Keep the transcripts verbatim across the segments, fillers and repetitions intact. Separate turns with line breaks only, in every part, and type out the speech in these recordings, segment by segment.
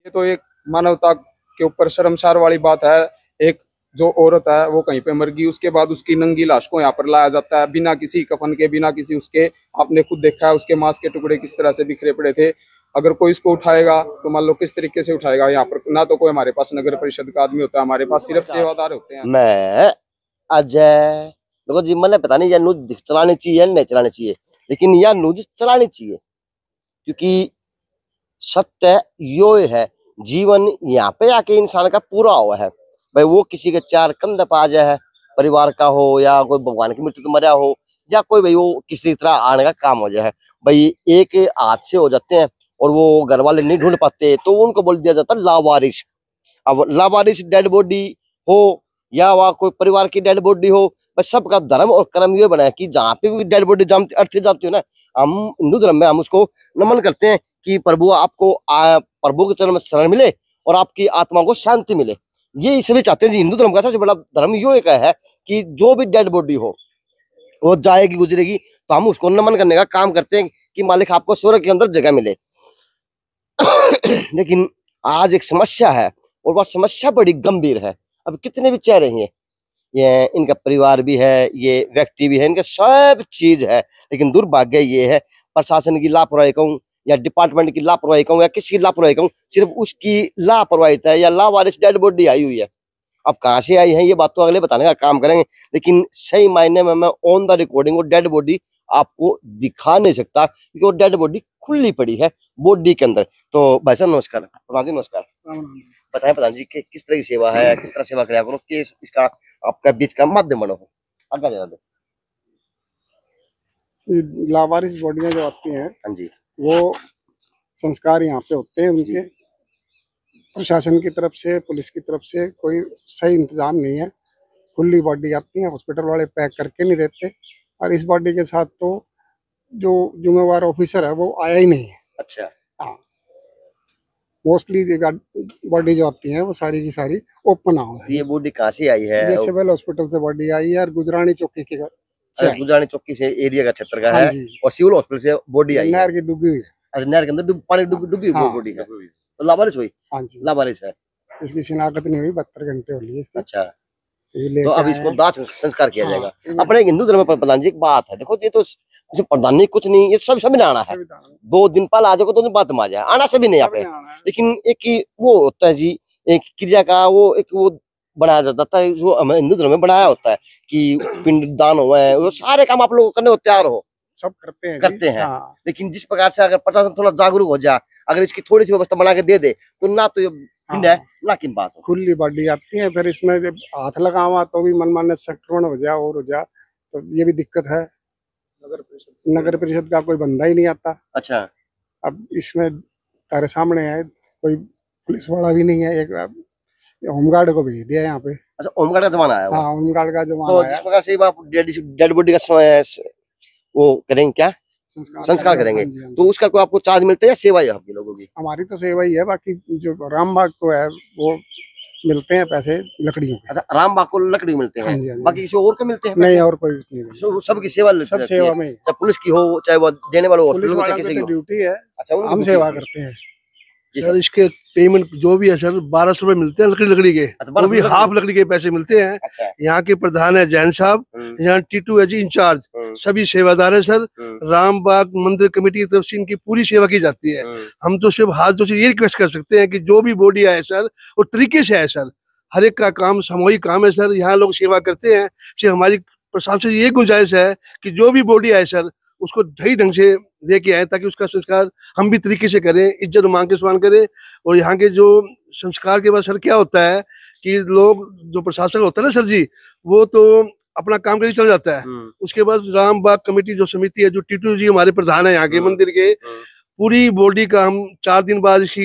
ये तो एक मानवता के ऊपर शर्मसार वाली बात है। एक जो औरत है वो कहीं पे मर गई, उसके बाद उसकी नंगी लाश को यहाँ पर लाया जाता है बिना किसी कफन के, बिना किसी उसके। आपने खुद देखा है उसके मांस के टुकड़े किस तरह से बिखरे पड़े थे। अगर कोई इसको उठाएगा तो मान लो किस तरीके से उठाएगा। यहाँ पर ना तो कोई हमारे पास नगर परिषद का आदमी होता है, हमारे पास सिर्फ सेवादार होते हैं।
मैं अजय देखो जी, मैंने पता नहीं यह न्यूज चलानी चाहिए या नहीं चलानी चाहिए, लेकिन यह न्यूज चलानी चाहिए क्योंकि सत्य यो है। जीवन यहाँ पे आके इंसान का पूरा हुआ है भाई। वो किसी के चार कंधे पे आ जाए, परिवार का हो या कोई भगवान की मृत्यु तो मरा हो, या कोई भाई वो किसी तरह आने का काम हो जाए भाई, एक हाथ से हो जाते हैं और वो घर वाले नहीं ढूंढ पाते तो उनको बोल दिया जाता है लावारिस। अब लावारिस डेड बॉडी हो या वह कोई परिवार की डेड बॉडी हो, बस सबका धर्म और कर्म ये बना है कि जहाँ पे भी डेड बॉडी जमती अर्थ जाती हो ना, हम हिंदू धर्म में हम उसको नमन करते हैं कि प्रभु आपको आ, प्रभु के चरण में शरण मिले और आपकी आत्मा को शांति मिले। ये सभी चाहते हैं जी। हिंदू धर्म का सबसे बड़ा धर्म यो एक है कि जो भी डेड बॉडी हो वो जाएगी गुजरेगी तो हम उसको नमन करने का काम करते हैं कि मालिक आपको स्वर्ग के अंदर जगह मिले। लेकिन आज एक समस्या है और वह समस्या बड़ी गंभीर है। अब कितने भी चेहरे हैं, ये इनका परिवार भी है, ये व्यक्ति भी है, इनका सब चीज है, लेकिन दुर्भाग्य ये है प्रशासन की लापरवाही कहूँ या डिपार्टमेंट की लापरवाही कहूँ या किसी की लापरवाही कहूँ, सिर्फ उसकी लापरवाही है या लावारिस डेड बॉडी आई हुई है। अब कहाँ से आई है ये बात तो अगले बताने का काम करेंगे, लेकिन सही मायने में मैं ऑन द रिकॉर्डिंग वो डेड बॉडी आपको दिखा नहीं सकता क्योंकि वो डेड बॉडी खुली पड़ी है बॉडी के अंदर। तो भाई साहब नमस्कार। प्रधान जी नमस्कार। बताएं प्रधान जी कि किस तरह की सेवा है, किस तरह सेवा कराया करो कि इसका आपका बीच का माध्यम बनो हो आगे जरा दो।
लावारिस बॉडियां जो आती हैं,
हाँ जी,
वो संस्कार यहाँ पे होते हैं उनके। प्रशासन की तरफ से, पुलिस की तरफ से कोई सही इंतजाम नहीं है। खुली बॉडी आती है, हॉस्पिटल वाले पैक करके नहीं देते, और इस बॉडी के साथ तो जो जिम्मेवार ऑफिसर है वो आया ही नहीं है।
अच्छा,
हाँ, मोस्टली बॉडी जो आती है वो सारी की सारी ओपन आउट है।
ये बॉडी कहाँ से आई है?
ये सिविल हॉस्पिटल से बॉडी आई है और गुजरानी चौकी के
गुजरानी चौकी से एरिया का क्षेत्र का है और सिविल हॉस्पिटल से बॉडी आई है।
नहर की डूबी हुई है।
अच्छा, नहर के अंदर पानी डूबी डूबी हुई बॉडी है, तो लावारिस हुई?
हाँ जी,
लावारिस है।
इसकी शिनाख्त नहीं हुई, बहत्तर घंटे हो लिए।
अच्छा, तो अब इसको दाह संस्कार किया
हाँ,
जाएगा। अपने हिंदू धर्म में प्रधान जी एक बात है, देखो ये तो कुछ प्रधान नहीं कुछ नहीं, ये सब सभी ने आना है। दो दिन पहले आ जाओगे, दो दिन बाद में आ जाए, आना सभी नहीं यहाँ पे। लेकिन एक वो होता है जी, एक क्रिया का वो एक वो बनाया जाता है जो हमें हिंदू धर्म में बनाया होता है कि पिंड दान हुआ है, वो सारे काम आप लोग करने को तैयार हो,
सब करते हैं
करते हैं। हाँ। लेकिन जिस प्रकार से अगर प्रशासन थोड़ा जागरूक हो जाए, अगर इसकी थोड़ी सी व्यवस्था बना के दे दे तो ना तो ये पिंड है ना किन बात हो।
खुली बॉडी आती है, फिर इसमें जब हाथ लगावा तो भी मनमाने संक्रमण हो जाए और हो जाए, तो ये भी दिक्कत है। नगर परिषद नगर परिषद का कोई बंदा ही नहीं आता।
अच्छा,
अब इसमें तारे सामने है, कोई पुलिस वाला भी नहीं है। एक होमगार्ड को भेज दिया यहाँ पे।
अच्छा, होमगार्ड का जमाना आया।
हाँ, होमगार्ड का जमाना
तो जिस प्रकार से आप डेड बॉडी का समय वो करेंगे, क्या संस्कार, संस्कार करेंगे, तो उसका कोई आपको चार्ज मिलता है या सेवा है आपके लोगों की?
हमारी तो सेवा ही है, बाकी जो रामबाग को है वो मिलते हैं पैसे लकड़ियों के।
अच्छा, रामबाग को लकड़ी मिलते हैं,
हाँ,
बाकी किसी और को मिलते हैं?
नहीं, और कोई नहीं,
सबकी सेवा,
सब सेवा में,
चाहे पुलिस की हो चाहे वो देने वाले हो,
पुलिस वालों की ड्यूटी है।
अच्छा,
हम सेवा करते हैं
सर। इसके पेमेंट जो भी है सर, बारह सौ रुपए मिलते हैं लकड़ी लकड़ी के। अच्छा, वो भी हाफ लकड़ी के पैसे मिलते हैं। अच्छा। यहाँ के प्रधान है जैन साहब, यहाँ टीटू है जी इंचार्ज, सभी सेवादार है सर। रामबाग मंदिर कमेटी की तरफ से इनकी पूरी सेवा की जाती है। हम तो सिर्फ हाथ जो से ये रिक्वेस्ट कर सकते हैं कि जो भी बॉडी आए सर वो तरीके से आए सर। हर एक का काम सामूहिक काम है सर, यहाँ लोग सेवा करते हैं। सिर्फ हमारी प्रशासन से ये गुंजाइश है कि जो भी बॉडी आए सर उसको सही ढंग से लेके आए ताकि उसका संस्कार हम भी तरीके से करें, इज्जत मांग के सम्मान करें। और यहाँ के जो संस्कार के बाद सर क्या होता है कि लोग जो प्रशासक होता है ना सर जी, वो तो अपना काम करके चला जाता है। उसके बाद रामबाग कमेटी जो समिति है, जो टीटू जी हमारे प्रधान है यहाँ के मंदिर के, पूरी बॉडी का हम चार दिन बाद इसकी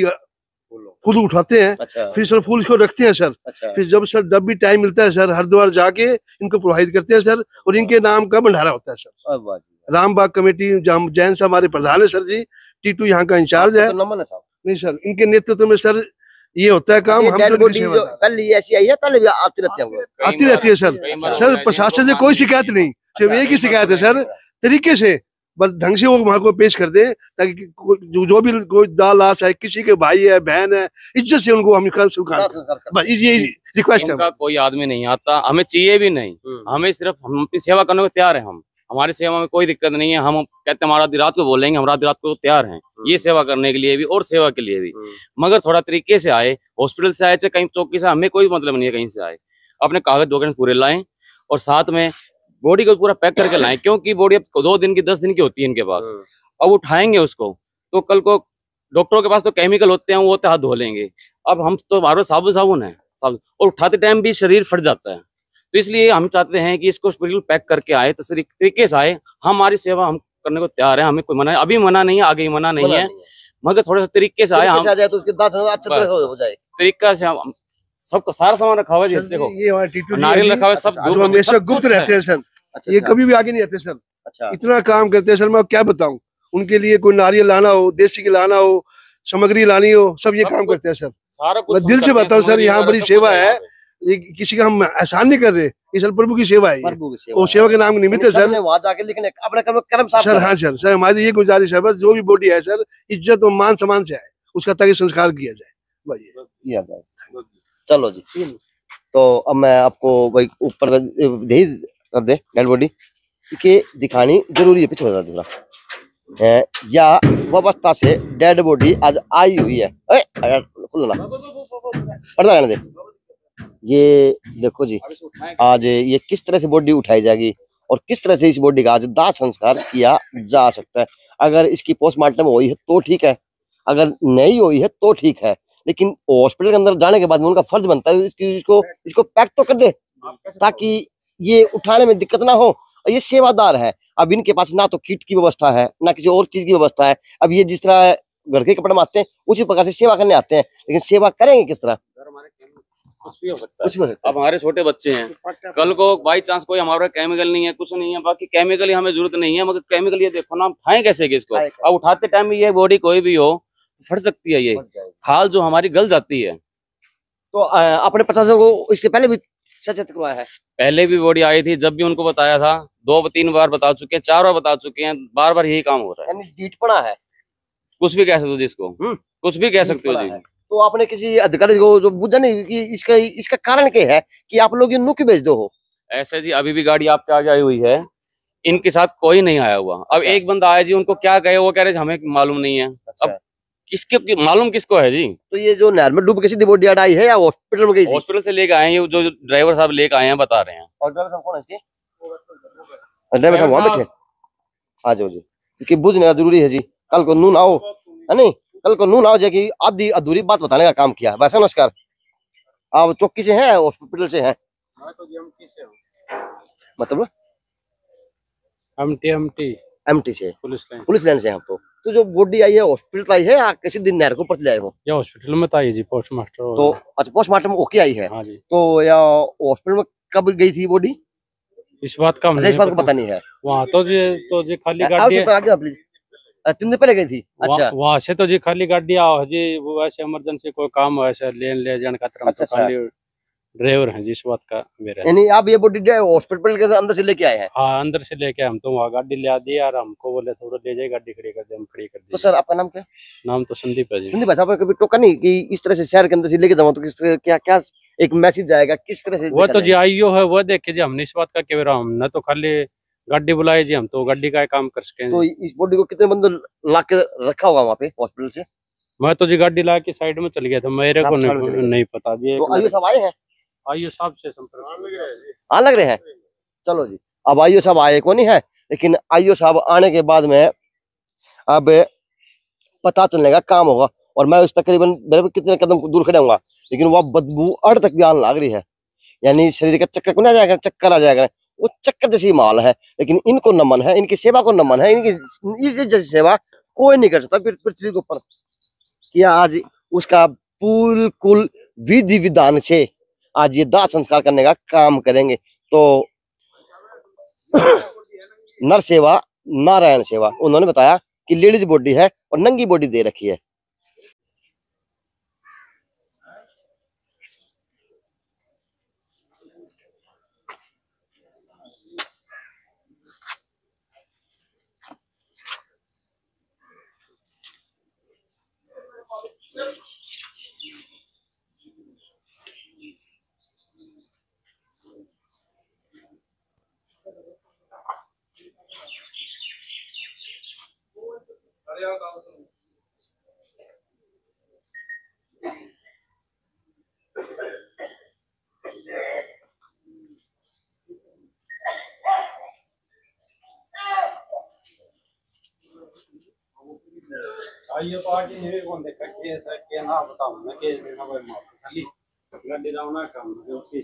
फूल उठाते हैं। अच्छा। फिर सर फूल इसको रखते हैं सर। अच्छा। फिर जब सर जब भी टाइम मिलता है सर हरिद्वार जाके इनको प्रवाहित करते हैं सर, और इनके नाम का भंडारा होता है सर। रामबाग कमेटी जैन साहब हमारे प्रधान है सर जी, टीटू यहाँ का इंचार्ज है। नहीं सर, इनके नेतृत्व में सर ये होता है काम। हम तो
कल ऐसी आई है, पहले भी आती रहती है
आती रहती है सर। सर प्रशासन से कोई शिकायत नहीं, सिर्फ एक ही शिकायत है सर, तरीके से बस ढंग से वो वहां को पेश कर दे, ताकि जो, जो भी कोई दाल लाश है, किसी के भाई है बहन है, इज्जत से उनको हम कल स्वीकार करें। बस ये रिक्वेस्ट है।
उनका कोई आदमी नहीं आता, हमें चाहिए भी नहीं, हमें सिर्फ हम अपनी सेवा करने को तैयार है। हम हमारी सेवा में कोई दिक्कत नहीं है। हम कहते हैं हमारा रात को बोलेंगे, हम रात रात को तैयार हैं ये सेवा करने के लिए भी और सेवा के लिए भी, मगर थोड़ा तरीके से आए। हॉस्पिटल से आए चाहे कहीं चौकी से, हमें कोई मतलब नहीं है कहीं से आए। अपने कागज डॉक्यूमेंट पूरे लाएं और साथ में बॉडी को पूरा पैक करके लाएं, क्योंकि बॉडी अब दो दिन की दस दिन की होती है इनके पास। अब उठाएंगे उसको तो कल को डॉक्टरों के पास तो केमिकल होते हैं, वो होते हाथ धो लेंगे। अब हम तो बार बार साबुन साबुन है साबुन, और उठाते टाइम भी शरीर फट जाता है। तो इसलिए हम चाहते हैं कि इसको बिल्कुल पैक करके आए, तो तरीके से आए। हमारी सेवा हम करने को तैयार है, हमें कोई मना अभी मना नहीं है, आगे ही मना नहीं है, मगर थोड़ा सा तरीके से आए हम,
तो उसके दांत अच्छे तरह हो जाए।
तरीका से हम सबको सारा सामान रखा हुआ है। देखो
ये हमारे टीटू
नारियल रखा हुआ है, सब
जो हमेशा गुप्त रहते हैं सर।
अच्छा,
ये कभी भी आगे नहीं आते सर।
अच्छा,
इतना काम करते हैं सर, मैं क्या बताऊं। उनके लिए कोई नारियल लाना हो, देसी की लाना हो, सामग्री लानी हो, सब ये काम करते हैं सर।
सारा
मैं दिल से बताऊं सर, यहाँ बड़ी सेवा है, ये किसी का हम एहसान नहीं कर रहे, ये सर प्रभु की सेवा है। वो सेवा के नाम निमित्त है सर।
वहां जाके लेकिन अपना कर्म साफ
सर हाँ सर सर हमारी ये गुजारिश है, बस जो भी बॉडी है सर, इज्जत और मान सम्मान से आए, उसका ताकि संस्कार किया जाए।
चलो जी, तो अब मैं आपको भाई ऊपर कर दे डेड बॉडी के दिखानी जरूरी है। पीछे दूसरा या व्यवस्था से डेड बॉडी आज आई हुई है। पर्दा रहने दे। ये देखो जी, आज ये किस तरह से बॉडी उठाई जाएगी और किस तरह से इस बॉडी का आज दाह संस्कार किया जा सकता है। अगर इसकी पोस्टमार्टम हुई है तो ठीक है, अगर नहीं हुई है तो ठीक है, लेकिन हॉस्पिटल के अंदर जाने के बाद में उनका फर्ज बनता है इसकी इसको इसको पैक तो कर दे, ताकि ये उठाने में दिक्कत ना हो। और ये सेवादार है। अब इनके पास ना तो किट की व्यवस्था है, ना किसी और चीज की व्यवस्था है। अब ये जिस तरह घर के कपड़े में आते हैं उसी प्रकार से सेवा करने आते हैं, लेकिन सेवा करेंगे किस तरह?
कुछ भी हो सकता है। कुछ भी हो सकता है। अब हमारे छोटे बच्चे हैं, कल को बाई चांस कोई हमारा केमिकल नहीं है, कुछ नहीं है, बाकी केमिकल ही हमें जरूरत नहीं है, मगर केमिकल ये देखो ना, हम खाएं कैसे इसको? अब उठाते टाइम ये बॉडी कोई भी हो फट सकती है, ये खाल जो हमारी गल जाती है।
तो अपने प्रशासन को इससे पहले भी सचेत करवाया है?
पहले भी बॉडी आई थी, जब भी उनको बताया था, दो तीन बार बता चुके हैं, चार बार बता चुके हैं, बार बार यही काम हो रहा है।
यानी डीठपना है,
कुछ भी कह सकते हो जिसको, कुछ भी कह सकते हो जी।
तो आपने किसी अधिकारी को जो बुझा नहीं कि इसका इसका कारण क्या है कि आप लोग ये नुक भेज दो हो?
ऐसे जी अभी भी गाड़ी आपके आगे आई हुई है, इनके साथ कोई नहीं आया हुआ। अब
अच्छा।
एक बंदा आया जी, उनको क्या कहे, वो कह रहे हमें मालूम नहीं है।
अच्छा।
अब किसके मालूम किसको है जी?
तो ये जो नहर में डूब के सीधी बॉडी आई है या हॉस्पिटल में गई थी?
हॉस्पिटल से लेके आए हैं, जो ड्राइवर साहब लेके आए हैं बता रहे हैं।
और ड्राइवर साहब कौन है इसके? ड्राइवर साहब वहां बैठे आ जाओ जी, क्योंकि बुझने का जरूरी है जी। कल को नून आओ है नहीं, कल को नून आओ जाए आधी अधूरी बात बताने का काम किया। वैसे नमस्कार, आप चौकी से हैं, हॉस्पिटल से हैं? मतलब
एमटी एमटी
एमटी से,
पुलिस लाइन
पुलिस लाइन से हैं आप। तो तो जो बॉडी आई है हॉस्पिटल आई है या किसी दिन नहर को ऊपर ले आए हो?
या हॉस्पिटल में तो आई जी, पोस्टमास्टर।
तो अच्छा, पोस्टमार्टम ओके आई है।
हाँ जी।
तो या हॉस्पिटल में कब गई थी बॉडी?
इस बात का
अच्छा, इस बात को पता नहीं है।
वहाँ तो जी तो जी खाली गाड़ी
तीन दिन पहले गई थी। अच्छा,
वहाँ से तो जी खाली गाड़ी आओ जी, वो वैसे इमरजेंसी कोई काम हो ऐसे लेन ले जाने का तरह।
अच्छा,
तो खाली ड्राइवर हैं जिस बात का मेरा।
यानी आप ये बॉडी हॉस्पिटल के अंदर से लेके आए हैं?
हाँ, अंदर से लेके हम तो वहाँ गाड़ी ले दी यार, हमको बोले थोड़ा ले जाए, गाड़ी खड़ी कर दे, हम खड़ी कर दी।
तो सर आपका नाम क्या?
नाम तो संदीप है जी।
संदीप भाई, आपने कभी टोका नहीं कि इस तरह से शहर के अंदर से लेके जाऊँ तो किस तरह क्या क्या एक मैसेज जाएगा, किस तरह से?
वो तो जी आईओ है, वो देखे जी, हमने इस बात का कह रहा हूँ ना, तो खाली गाड़ी बुलाई जी, हम तो गाड़ी का काम कर सके।
तो इस बॉडी को कितने बंदे ला के रखा होगा वहाँ पे हॉस्पिटल से?
मैं तो जी गाड़ी ला के साइड में चल गया था, मेरे को नहीं, नहीं पता जी।
तो आईओ साहब आए हैं?
आईओ साहब से संपर्क
हाँ लग रहे हैं। चलो जी, अब आईओ साहब आए को नहीं है, लेकिन आईओ साहब आने के बाद में अब पता चलने का काम होगा। और मैं उस तकरीबन कितने कदम दूर खड़ा हूँ, लेकिन वह बदबू अड़ तक भी आने लग रही है। यानी शरीर का चक्कर को ना जाएगा, चक्कर आ जाएगा, वो चक्कर जैसी माल है। लेकिन इनको नमन है, इनकी सेवा को नमन है। इनकी जैसी सेवा कोई नहीं कर सकता पृथ्वी के ऊपर। या आज उसका बिल्कुल विधि विधान से आज ये दाह संस्कार करने का काम करेंगे। तो नर सेवा नारायण सेवा, उन्होंने बताया कि लेडीज बॉडी है और नंगी बॉडी दे रखी है।
आइए पार्टी ने कौन देखा के सर के ना बताऊं मैं के ना भाई मार खाली गड्डी रावना काम ओके।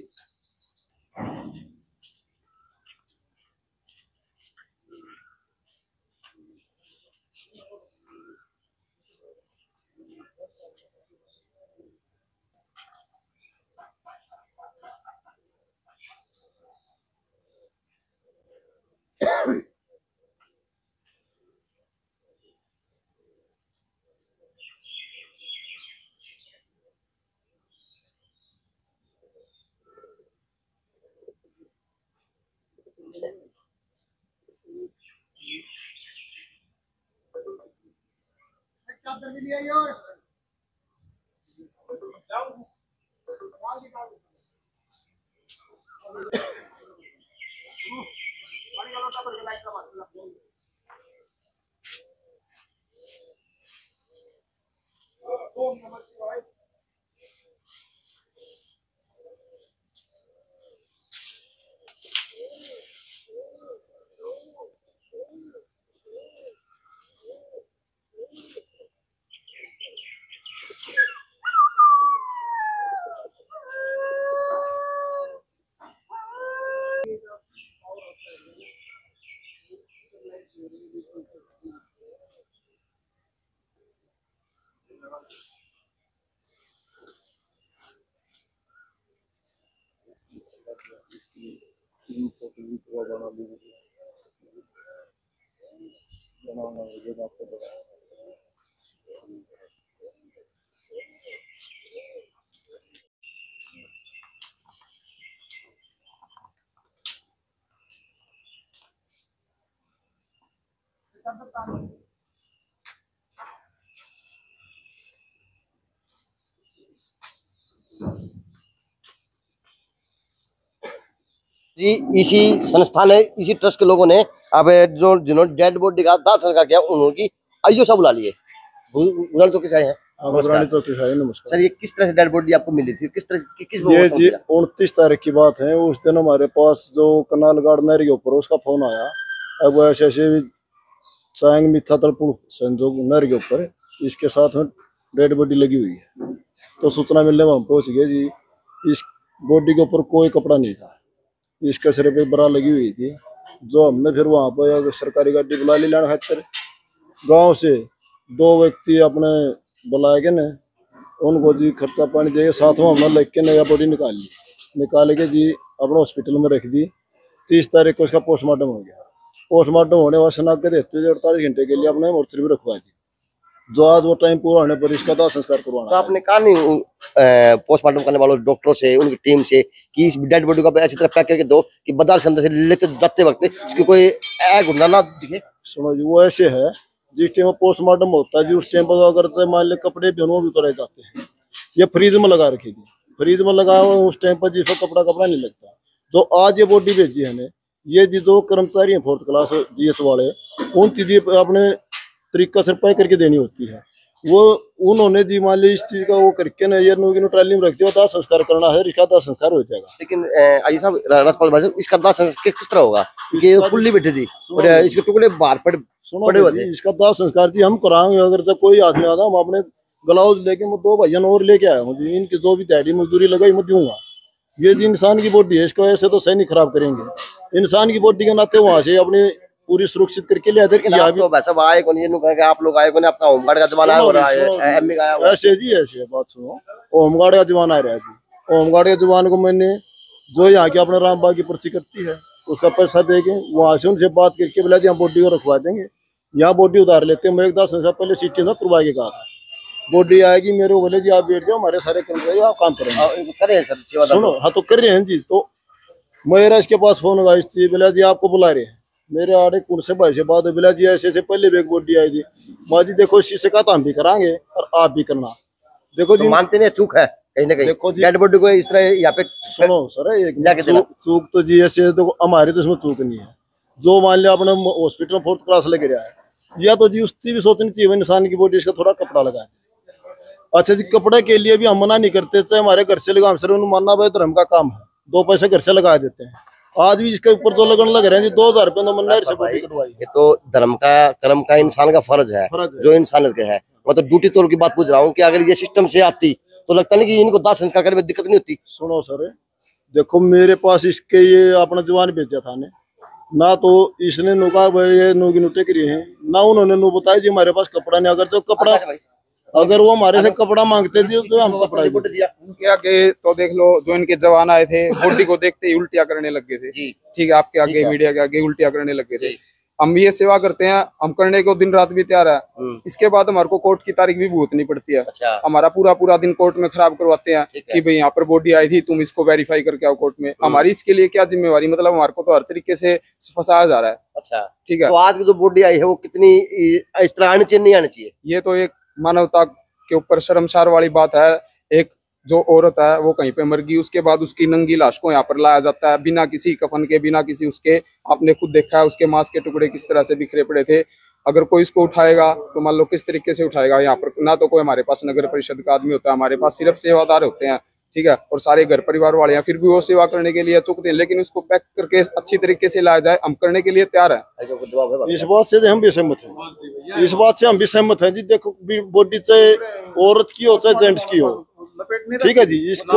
जी इसी संस्था ने, इसी ट्रस्ट के लोगों ने अब जो जिन्होंने डेड बॉडी का दाह संस्कार किया उन्होंने आइयो सब बुला लिए। उधर तो किस आए हैं
नमस्कार
सर, ये किस तरह से डेड बॉडी आपको मिली थी, किस तरह कि, किस
ये जी उनतीस तारीख की बात है। उस दिन हमारे पास जो कनाल गार्डनर के ऊपर उसका फोन आया। अब ऐसे ऐसे चांग मिथा तलपुर संजोग नहर के ऊपर इसके साथ में डेड बॉडी लगी हुई है। तो सूचना मिलने में हम पहुंच गए जी। इस बॉडी के ऊपर कोई कपड़ा नहीं था, इसके सिर पे बरा लगी हुई थी। जो हमने फिर वहाँ पर सरकारी गाड़ी बुला ली लाने खातिर। गाँव से दो व्यक्ति अपने बुलाए गए ने, उनको जी खर्चा पानी देके साथ में हमने लग के नया बॉडी निकाल ली। निकाल के जी अपने हॉस्पिटल में रख दी। तीस तारीख को उसका पोस्टमार्टम हो गया। पोस्टमार्टम होने वाले शनाख्त देते हुए अड़तालीस घंटे के लिए अपने मोर्चरी में रखवा दी। जो आज वो टाइम पूरा होने पर इसका दाह संस्कार करवाना।
तो आपने कहा नहीं पोस्टमार्टम करने वालों डॉक्टरों से, उनकी टीम से कि इस डेड बॉडी को ऐसी तरह पैक करके दो कि बाजार के अंदर से लेते जाते वक्त इसकी कोई घुटना ना दिखे।
सुनो जी, वो ऐसे है जिस टाइम पोस्टमार्टम होता है जी, उस टाइम पर अगर मान ले कपड़े भी वो भी उतरे जाते हैं। ये फ्रीज में लगा रखी थी, फ्रीज में लगा हुआ उस टाइम पर जिसको कपड़ा कपड़ा नहीं लगता। जो आज ये बॉडी भेजी है ने, ये जी जो कर्मचारी है फोर्थ क्लास जीएस वाले, उन चीजें अपने तरीका से पैक करके देनी होती है। वो उन्होंने जी मान ली इस चीज का वो करके ना ये ट्राली में रख दिया। दाह संस्कार करना है, इसका दाह संस्कार हो जाएगा।
लेकिन आइए साहब, राजपाल भाई साहब, इसका दाह संस्कार किस तरह होगा? ये फुल्ली बैठी थी और इसके टुकड़े बाहर पड़े पड़े हुए थे।
इसका दाह संस्कार जी हम कराएंगे। अगर जब कोई आदमी आता हम अपने ग्लाउज लेके मैं दो भाइयों और लेके आया हूँ जी। इनकी जो भी दिहाड़ी मजदूरी लगाई मैं दूंगा। ये जी इंसान की बॉडी है, इसको ऐसे तो सही नहीं खराब करेंगे। इंसान की बॉडी के नाते वहां से अपनी पूरी सुरक्षित करके लिया।
आप लोग आए कौन, अपना होमगार्ड का जमाना हो रहा है, एमई का आया
ऐसे जी ऐसे बात सुनो। होमगार्ड का जमाना आ रहा है जी। होमगार्ड के जवान को मैंने जो यहाँ की अपने रामबाग की पर्ची करती है उसका पैसा देके वहां से उनसे बात करके बोला जी हम बॉडी को रखवा देंगे। यहाँ बॉडी उतार लेते हैं। मैं एक दस साल पहले सीटी ना करवा के कहा था बॉडी आएगी मेरे को बोले जी आप बैठ जाओ, हमारे सारे कर्मचारी आप काम करेंगे।
करे सर
सुनो, हाँ तो कर रहे हैं जी। तो मेरा इसके पास फोन लगा थी, बोला जी आपको बुला रहे हैं। मेरे आड़े कुल से भाई से बात बोला जी ऐसे ऐसे पहले भी एक बॉडी आई थी। माँ जी देखो इसी से कहा तो हम भी कराएंगे और आप भी करना। देखो जी,
तो मानते नहीं, चूक है कहीं ना कहीं।
देखो जी,
डेड बॉडी को इस तरह यहाँ पे
सुनो सर, एक चूक, चूक तो जी ऐसे देखो हमारी तो इसमें चूक नहीं है। जो मान लिया अपने हॉस्पिटल में फोर्थ क्लास लग रहा है, या तो जी उसकी भी सोचनी चाहिए इंसान की बॉडी इसका थोड़ा कपड़ा लगा है। अच्छा जी, कपड़े के लिए भी हम मना नहीं करते, चाहे हमारे घर से लगा, हम सर मानना भाई धर्म का काम है, दो पैसे घर से लगा देते हैं। आज भी इसके ऊपर जो लगन लग रहे हैं जी, दो हजार रुपये तो नहर से बॉडी कटवाई।
ये तो धर्म का कर्म का इंसान का फर्ज है,
फर्ज है।
जो इंसानियत का है। मैं तो ड्यूटी तौर की बात पूछ रहा हूँ कि अगर ये सिस्टम से आती तो लगता नहीं कि इनको दाह संस्कार करने में दिक्कत नहीं होती।
सुनो सर, देखो मेरे पास इसके ये अपना जवान भेजा था ने ना, तो इसने नु कहा भाई ये नु की नुटे करी है ना, उन्होंने नु बताया जी हमारे पास कपड़ा नहीं। अगर जो कपड़ा अगर वो हमारे से कपड़ा मांगते जी तो हम कपड़ा दिया।
उनके आगे तो देख लो, जो इनके जवान आए थे बॉडी को देखते ही उल्टिया करने लग गए थे। ठीक है, आपके आगे मीडिया के आगे उल्टिया करने लग गए थे। हम भी ये सेवा करते हैं, हम करने को दिन रात भी तैयार है। इसके बाद हमारे को कोर्ट की तारीख भी भुगतनी पड़ती है।
अच्छा।
हमारा पूरा पूरा दिन कोर्ट में खराब करवाते हैं कि भाई यहाँ पर बॉडी आई थी, तुम इसको वेरीफाई करके आओ कोर्ट में। हमारी इसके लिए क्या जिम्मेवारी, मतलब हमारे को तो हर तरीके से फंसाया जा रहा है।
अच्छा,
ठीक है।
तो आज की जो बॉडी आई है वो कितनी इस तरह आनी चाहिए, नहीं आनी चाहिए?
ये तो एक मानवता के ऊपर शर्मसार वाली बात है। एक जो औरत है वो कहीं पे मर गई, उसके बाद उसकी नंगी लाश को यहाँ पर लाया जाता है बिना किसी कफन के, बिना किसी उसके। आपने खुद देखा है उसके मांस के टुकड़े किस तरह से बिखरे पड़े थे। अगर कोई इसको उठाएगा तो मान लो किस तरीके से उठाएगा। यहाँ पर ना तो कोई हमारे पास नगर परिषद का आदमी होता है, हमारे पास सिर्फ सेवादार होते हैं। ठीक है, और सारे घर परिवार वाले हैं, फिर भी वो सेवा करने के लिए चुकते हैं। लेकिन उसको पैक करके अच्छी तरीके से लाया जाए, हम करने के लिए तैयार हैं।
इस बात से हम भी सहमत हैं, इस बात से हम भी सहमत हैं जी। देखो बॉडी चाहे औरत की हो चाहे जेंट्स की हो, ठीक है जी, इसको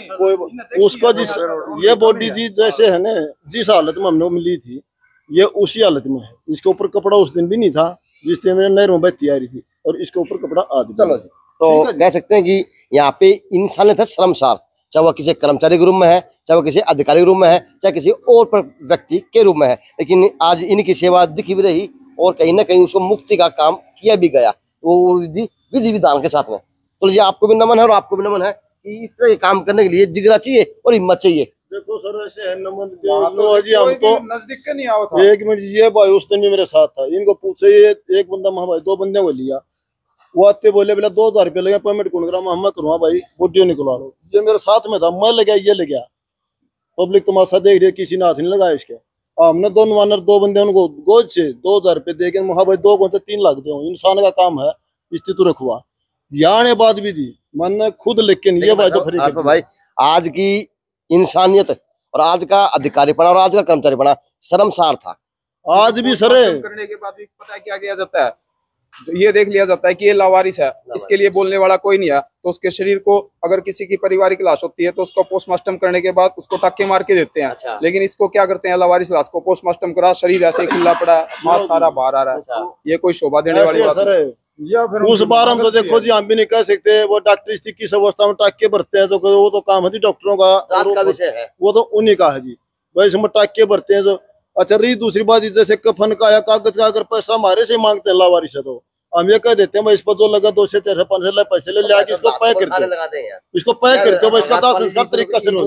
कोई उसका जिस ये बॉडी जी जैसे है ना, जिस हालत में हमने मिली थी ये उसी हालत में है। इसके ऊपर कपड़ा उस दिन भी नहीं था जिस दिन मैंने नहरों में तैयारी थी, और इसके ऊपर कपड़ा आज।
चलो जी, तो कह सकते हैं कि यहाँ पे इंसानियत है शर्मसार, चाहे वो किसी कर्मचारी के रूप में है, चाहे वो किसी अधिकारी के रूप में है, चाहे किसी और पर व्यक्ति के रूप में है। लेकिन आज इनकी सेवा दिख भी रही और कहीं ना कहीं उसको मुक्ति का काम किया भी गया, वो विधि विधि विधान के साथ में। तो ये आपको भी नमन है और आपको भी नमन है कि इस तरह काम करने के लिए जिगरा चाहिए और हिम्मत चाहिए।
देखो सर ऐसे है नमन तो जी, हम तो
नजदीक के नहीं आओ।
एक मिनट, ये भाई उस दिन भी मेरे साथ था, इनको पूछे ये एक बंदा महा भाई दो बंदे को लिया, वो आते बोले बोला दो हजार रुपये लगे पेमेंट कौन करा, मैं करूँगा भाई बॉडी निकलवा लो। ये मेरे साथ में था, मैं ले गया ये ले गया, पब्लिक तमाशा देख रही है, किसी ने हाथ नहीं लगाया इसके। हमने दो नवानर दो बंदे उनको गोद से दो हजार रुपये दे के महा भाई दो कौन से तीन लाख दे, इंसान का काम है स्थिति रखवा। यहाँ बात भी जी मैंने खुद, लेकिन ये भाई तो फिर
भाई आज की इंसानियत और आज का अधिकारीपना और आज का कर्मचारीपना शर्मसार था।
आज भी सर
करने के बाद भी पता है क्या किया जाता है, जो ये देख लिया जाता है कि ये लावारिस है, इसके लिए बोलने वाला कोई नहीं है। तो उसके शरीर को अगर किसी की पारिवारिक लाश होती है तो उसको पोस्टमार्टम करने के बाद उसको टक्के मार के देते हैं। अच्छा। लेकिन इसको क्या करते हैं, लावारिस लाश को पोस्टमार्टम करा, शरीर ऐसे ही खुला पड़ा, मांस सारा बाहर आ रहा है। अच्छा। ये कोई शोभा देने वाली बात है?
या फिर उस बार हम तो देखो जी हम भी नहीं कह सकते, वो डॉक्टर स्थिति किस अवस्था में टाके भरते हैं, तो वो तो काम है जी डॉक्टरों का विषय है, वो तो उन्हीं का है जी। भाई इसमें टाके भरते हैं जो। अच्छा रही दूसरी बात, जैसे कफन का या कागज का अगर पैसा हमारे से मांगते हैं लावारिस है, तो हम ये कह देते हैं भाई इस पर जो लगा दो से चार से पांच से पैसे ले लिया, इसको पैक करते हैं, इसको पैक करते हो, इसका दाह संस्कार तरीका से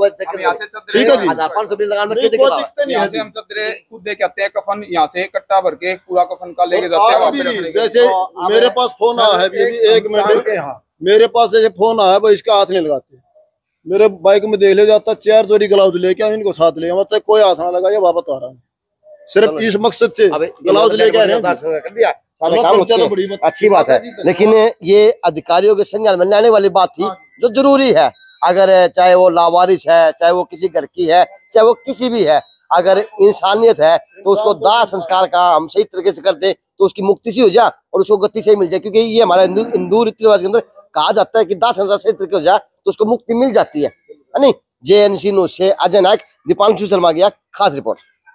ठीक है जी।
हम चदरे खुद दे के आते हैं, कफन यहाँ से कट्टा भर के पूरा कफन का लेके जाते हैं।
जैसे मेरे पास फोन आया है, एक मिनट, मेरे पास जैसे फोन आया भाई इसका हाथ नहीं लगाते, मेरे बाइक में देख ले जाता चार जोड़ी ग्लाउज लेके आओ, इनको साथ ले मतलब कोई हाथ ना लगा, ये वापस आ रहा है सिर्फ इस मकसद से ग्लाउज लेके आ रहे हैं।
अच्छी बात है, लेकिन ये अधिकारियों के संज्ञान में लाने वाली बात थी जो जरूरी है। अगर चाहे वो लावारिस है, चाहे वो किसी घर की है, चाहे वो किसी भी है, अगर इंसानियत है तो उसको दाह संस्कार का हम सही तरीके से कर दे तो उसकी मुक्ति सी हो जाए और उसको गति से मिल जाए। क्योंकि ये हमारा हिंदू हिंदू रीति रिवाज के अंदर कहा जाता है कि दाह संस्कार सही तरीके हो जाए तो उसको मुक्ति मिल जाती है। नहीं, जे एन सी न्यूज़ से अजय नायक, दीपांशु शर्मा की खास रिपोर्ट।